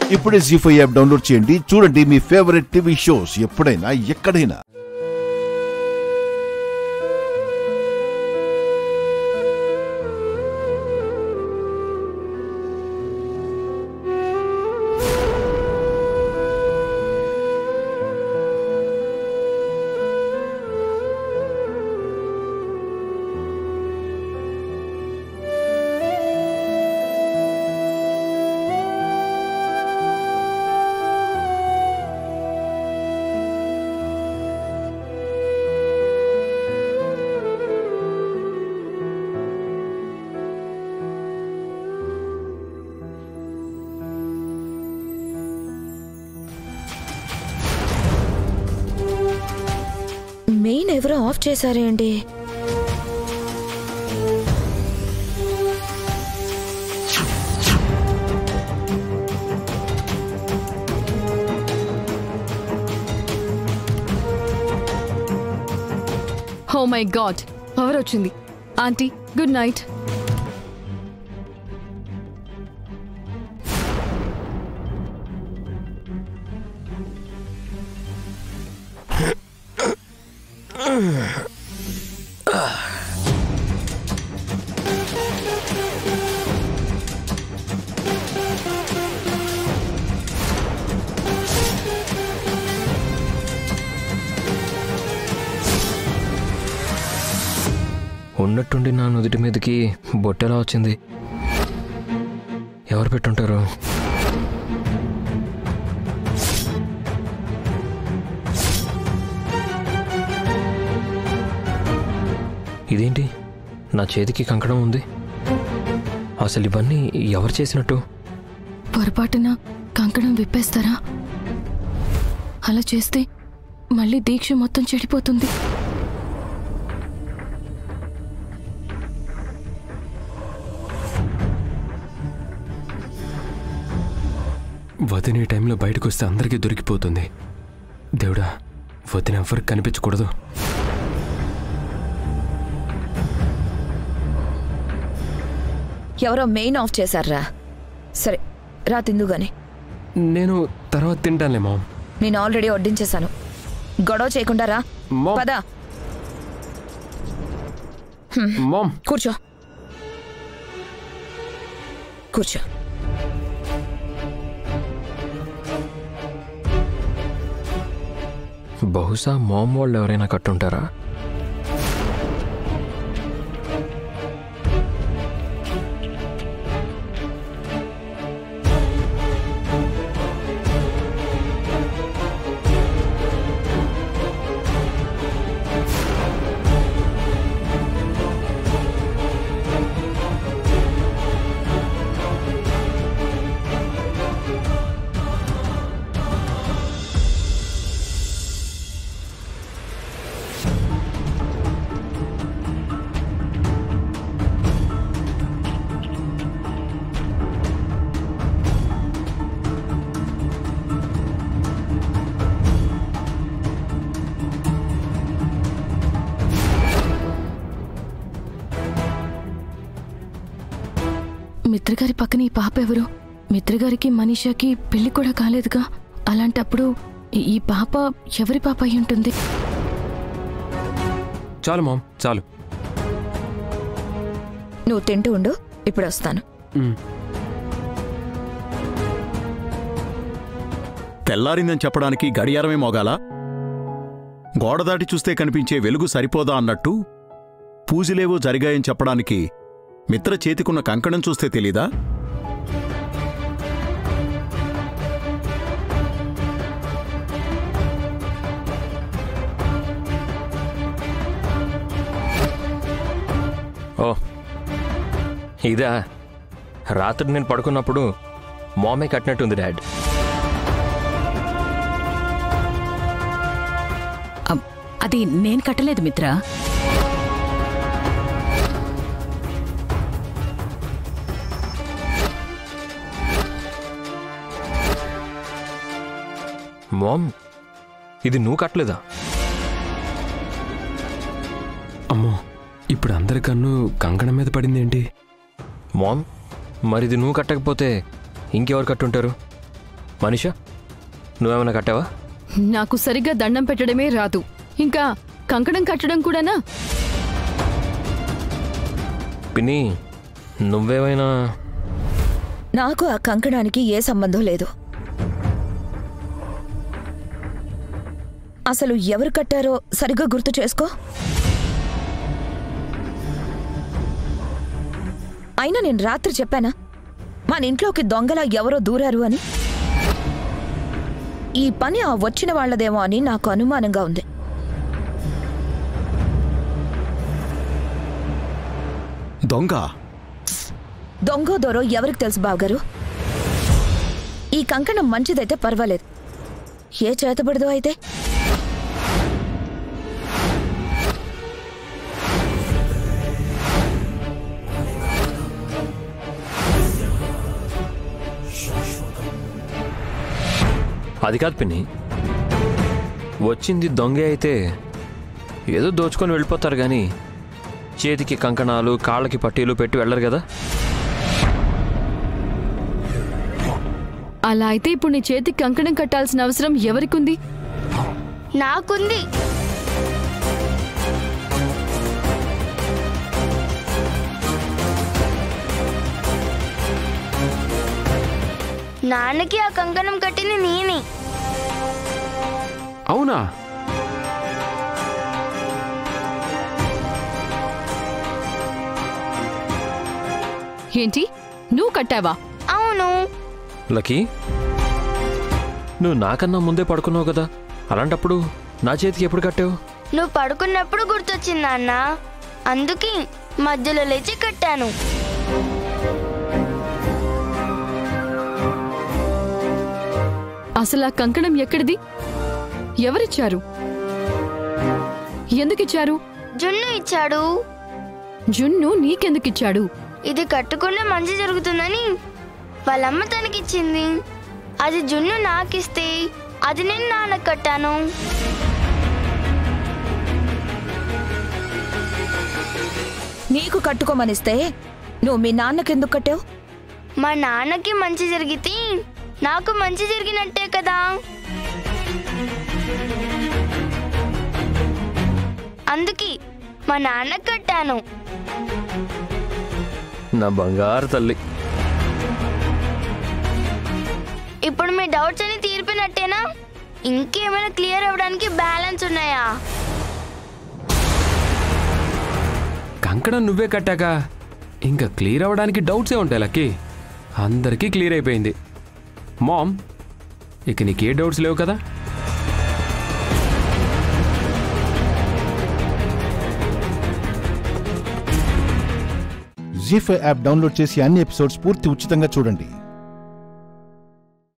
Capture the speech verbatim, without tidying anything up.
ఇప్పుడే G five app download చేయండి, చూడండి మీ ఫేవరెట్ టీవీ షోస్ ఎప్పుడైనా ఎక్కడైనా. మెయిన్ ఎవరో ఆఫ్ చేశారే అండి. ఓ మై గాడ్, పవర్ వచ్చింది. Aunty good night. ఉన్నట్టుండి నా నుదుటి మీదకి బొట్టెలా వచ్చింది? ఎవరు పెట్టుంటారు? ఇదేంటి, నా చేతికి కంకణం ఉంది. అసలు ఇవన్నీ ఎవరు చేసినట్టు? పొరపాటున కంకణం విప్పేస్తారా? అలా చేస్తే మళ్ళీ దీక్ష మొత్తం చెడిపోతుంది. వదిన ఈ టైంలో బయటకు వస్తే అందరికీ దొరికిపోతుంది. దేవుడా, వదిన ఎవరికి కనిపించకూడదు. ఎవరో మెయిన్ ఆఫ్ చేశారా? సరే రా తిందుగాని. నేను తర్వాత తింటానులే మామ్. నేను ఆల్రెడీ వడ్డించేశాను. గొడవ చేయకుండా రా. పద. మామ్ కూర్చో కూర్చో. బహుశా మామ్ వాళ్ళు ఎవరైనా కట్టుంటారా? మిత్రగారి పక్కన ఈ పాప ఎవరు? మిత్రగారికి మనీషాకి పెళ్లి కూడా కాలేదుగా. అలాంటప్పుడు ఈ పాప ఎవరి పాప అయి ఉంటుంది? చాలు మామ్, చాలు. నువ్వు తింటూ ఉండు, ఇప్పుడు వస్తాను. తెల్లారిందని చెప్పడానికి గడియారమే మోగాలా? గోడదాటి చూస్తే కనిపించే వెలుగు సరిపోదా అన్నట్టు పూజలేవో జరిగాయని చెప్పడానికి మిత్ర చేతికున్న కంకణం చూస్తే తెలీదా? ఓ ఇదా? రాత్రి నేను పడుకున్నప్పుడు మామే కట్టినట్టుంది డాడ్. అది నేను కట్టలేదు మిత్ర. మామ్, ఇది నువ్వు కట్టలేదా? అమ్మో, ఇప్పుడు అందరి కన్ను కంకణం మీద పడిందేంటి? మామ్, మరిది నువ్వు కట్టకపోతే ఇంకెవరు కట్టుంటారు? మనీషా నువ్వేమైనా కట్టావా? నాకు సరిగ్గా దండం పెట్టడమే రాదు, ఇంకా కంకణం కట్టడం కూడానా? పిన్ని నువ్వేమైనా? నాకు ఆ కంకణానికి ఏ సంబంధం లేదు. అసలు ఎవరు కట్టారో సరిగ్గా గుర్తు చేసుకో. అయినా నేను రాత్రి చెప్పానా మన ఇంట్లోకి దొంగలా ఎవరో దూరారు అని? ఈ పని ఆ వచ్చిన వాళ్లదేమో అని నాకు అనుమానంగా ఉంది. దొంగ దొంగో దొరో ఎవరికి తెలుసు బావగారు? ఈ కంకణం మంచిదైతే పర్వాలేదు, ఏ చేతబడదో అయితే? అది కాదు పిన్ని, వచ్చింది దొంగే అయితే ఏదో దోచుకొని వెళ్ళిపోతారు కానీ చేతికి కంకణాలు కాళ్ళకి పట్టీలు పెట్టి వెళ్ళరు కదా. అలా అయితే ఇప్పుడు నీ చేతికి కంకణం కట్టాల్సిన అవసరం ఎవరికుంది? నాకుంది. నాన్నకి ఆ కంకణం కట్టింది నేనే. అవునా? ఏంటి, నువ్వు కట్టావా? అవును. లక్కీ నువ్వు నాకన్నా ముందే పడుకున్నావు కదా, అలాంటప్పుడు నా చేతికి ఎప్పుడు కట్టావు? నువ్వు పడుకున్నప్పుడు గుర్తొచ్చింది నాన్న, అందుకే మధ్యలో లేచి కట్టాను. అసలు ఆ కంకణం ఎక్కడిది? ఎవరిచ్చారు? ఎందుకిచ్చారు? జున్ను ఇచ్చాడు. జున్ను నీకెందుకిచ్చాడు? ఇది కట్టుకుంటే మంచి జరుగుతుందని వాళ్ళమ్మ తనకిచ్చింది. అది జున్ను నాకిస్తే అది నేను నాన్నకు కట్టాను. నీకు కట్టుకోమనిస్తే నువ్వు మీ నాన్నకెందుకు కట్టావు? మా నాన్నకి మంచి జరిగితే నాకు మంచి జరిగినట్టే కదా. అందుకే మా నాన్నకు కట్టాను. నా బంగారు తల్లి. ఇప్పుడు మీ డౌట్స్ అన్ని తీర్పినట్టేనా? ఇంకేమైనా క్లియర్ అవ్వడానికి బ్యాలెన్స్ ఉన్నాయా? కంకణం నువ్వే కట్టాక ఇంకా క్లియర్ అవ్వడానికి డౌట్సే ఉంటాయి లక్కీ. అందరికీ క్లియర్ అయిపోయింది. మామ్, ఇక నీకే డౌట్స్ లేవు కదా? జీ ఫైవ్ యాప్ డౌన్లోడ్ చేసి అన్ని ఎపిసోడ్స్ పూర్తి ఉచితంగా చూడండి.